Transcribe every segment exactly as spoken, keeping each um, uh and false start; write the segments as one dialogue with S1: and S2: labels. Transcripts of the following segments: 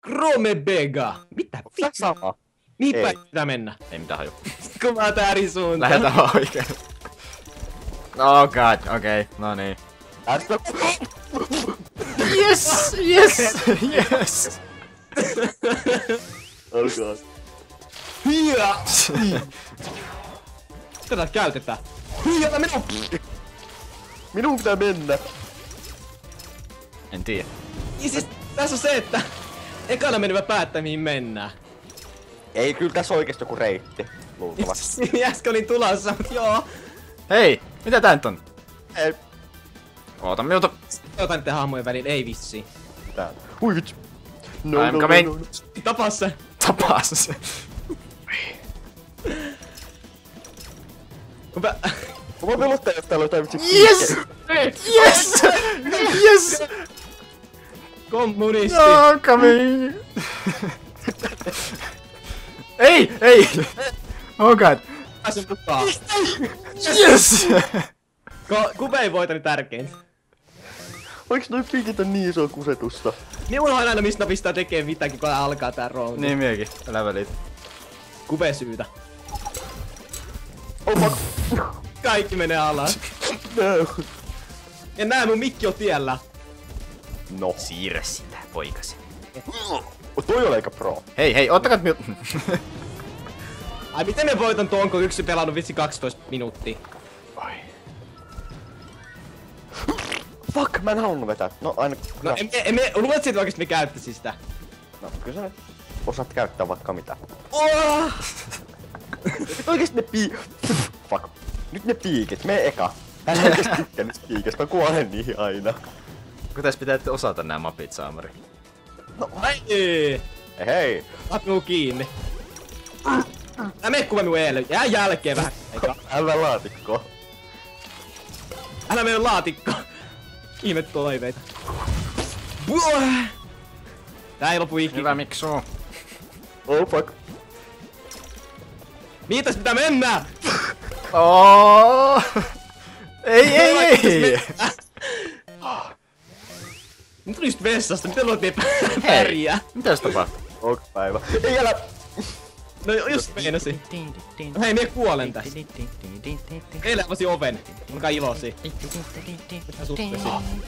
S1: Chromebega! Mitä
S2: Onks tää sama?
S1: Mihin
S2: Ei.
S1: päin pitää mennä?
S3: Ei mitään haju.
S1: Kun mä oon tää eri suuntaan.
S3: Lähetään vaan oikein. Oh god, okei, okay. No niin.
S2: Tästä...
S3: Yes! Yes! Yes!
S2: Oh god.
S1: Hyä! Tätä käytetään. Hyä, minun!
S2: Minun pitää mennä.
S3: En tiedä.
S1: Ja siis tässä on se, että ekana menivä päättää mihin mennään.
S2: Ei, kyllä tässä on oikeesti joku reitti. Luultavasti.
S1: Siinä äsken olin tulossa, mut joo.
S3: Hei! Mitä tää nyt on?
S2: Ei.
S3: Oota minulta.
S1: Otan niiden hahmojen väliin, ei vissi.
S2: Tää. Ui vitsi. No,
S3: I'm
S2: no,
S3: coming.
S2: no, no, no.
S1: Tapaa se.
S3: Tapaa se.
S1: Kun mä...
S2: Mä voin pelottaa, jos täällä on jotain vitsi.
S3: Yes! Yes! Yes!
S1: Kommunisti.
S3: No, coming! Ei! Ei! Oh god!
S1: Pääsen mukaan.
S3: Yes!
S1: Ko- Kube ei voita, niin tärkeintä.
S2: Oiks noi piikit on niin iso kusetusta?
S1: Minulla on aina mistä pistää tekee mitäkin, kun alkaa tää roundi.
S3: Niin miekin, älä välitä.
S1: Kube syytä.
S2: Oh fuck.
S1: Kaikki menee alas.
S2: No.
S1: Ja nää mun mikki on tiellä.
S2: No.
S3: Siirrä sitä, poikasi.
S2: Mut toi on aika pro.
S3: Hei, hei, ottakaa minut.
S1: Ai miten me voitan tuon, kun yksi pelannut vitsi kaksitoista minuuttia?
S2: Ai. Fuck, mä en halunnut vetää. No aina...
S1: No emme, emme, luulet siitä oikeesti me käyttäisi sitä?
S2: No, kyllä sä nyt osaat käyttää vaikka mitä.
S1: Oh!
S2: Oikeesti ne pii... Fuck. Nyt ne piikit, mee eka. Hän ei oikeesti tykkää niistä piikistä, mä kuolen niihin aina.
S3: Kun tässä pitää osata nää mapit, Saamari.
S1: No ai!
S2: Hei hei!
S1: Laat minun kiinni. Älä mene kuva minun eelle. Jää jälkeen vähän. Eikä.
S2: Älä laatikko.
S1: Älä mene laatikko. Ihme toiveita. Buah! Tää ei lopu ikinä.
S3: Hyvä miksu.
S2: Oh fuck.
S1: Mihin tässä pitää mennä?
S3: Oh. Ei, ei, ei!
S1: Nyt tuli just vessasta, miten luot ei pärjää?
S3: Mitäs tapahtuu?
S2: Ok päivä. Ei älä...
S1: No just meinasin. No hei, mie kuolen tässä. Eilen avasin oven. Olkaa iloisia. Mä suhtesin.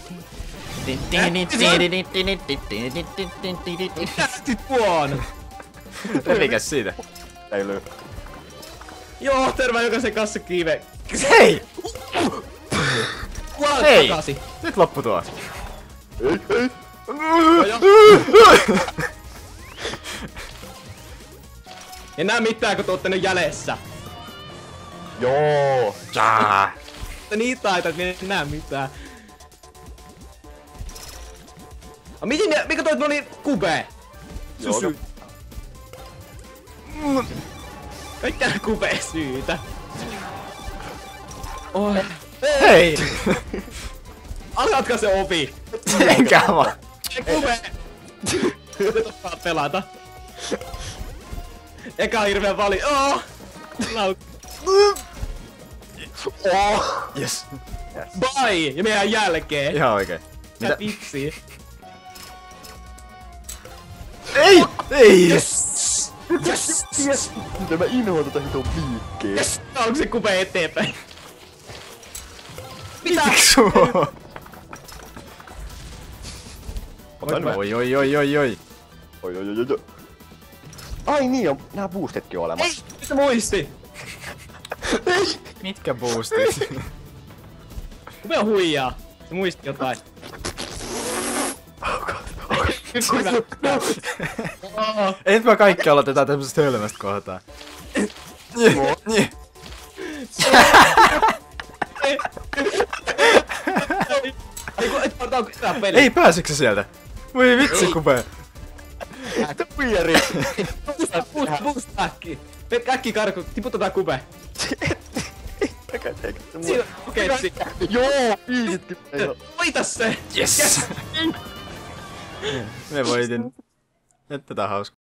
S1: Mitä sit vuon?
S3: Revikäs siitä.
S2: Ei lyö.
S1: Joo, terve jokaisen kanssa kiive.
S3: Hei!
S1: Kuolet
S3: Hei!
S1: takaisin.
S3: Nyt loppu tuo.
S2: Ei, ei.
S1: En näe mitään, kun te ootte nyt jäljessä.
S2: Joo.
S3: Jaa.
S1: Te niin taita, että en näe mitään. A, miten ne, mikä toi oli Kube?
S2: Joo,
S1: Syy. Kaikkea Kube syytä. Oh.
S3: Hei!
S1: Alkaatko se ovi?
S3: Enkä vaan.
S1: Kube! Nyt osaa pelata. Eka hirveä vali. Oh! Laut.
S2: Oh.
S3: Yes.
S1: Bye! Ja meidän jälkeen.
S3: Ihan oikein.
S1: Mitä
S3: Mitä?
S1: vitsi?
S3: Ei! Ei!
S1: Yes! Yes!
S2: Yes. Miten mä inhoan tota hiton piikkiä.
S1: Yes! Onko se Kube eteenpäin? Mitä?
S3: Miksu?
S2: Otan mä.
S3: Oi oi oi oi oi.
S2: Oi oi oi oi. Ai niin on, nää boostitkin on olemassa.
S1: Ei! Se muisti!
S3: Mitkä boostit?
S1: Kube on huijaa. Se muisti jotain. Hyvä. Oh.
S3: Ei nyt mä kaikki aloitetaan tämmösestä hölmästä kohtaa. Niin.
S1: Ei kun et ota ketään peliä.
S3: Ei pääsekö se sieltä? Voi vitsi Kube.
S2: Mitä pieri?
S1: Boost, boost äkki. Pelkkä äkki karku, tiputetaan Kube. Siinä, okei, okay, siinä.
S2: Joo, piikitkin.
S1: Voita se!
S3: Yes! Me voitin. Nyt tätä on hauska.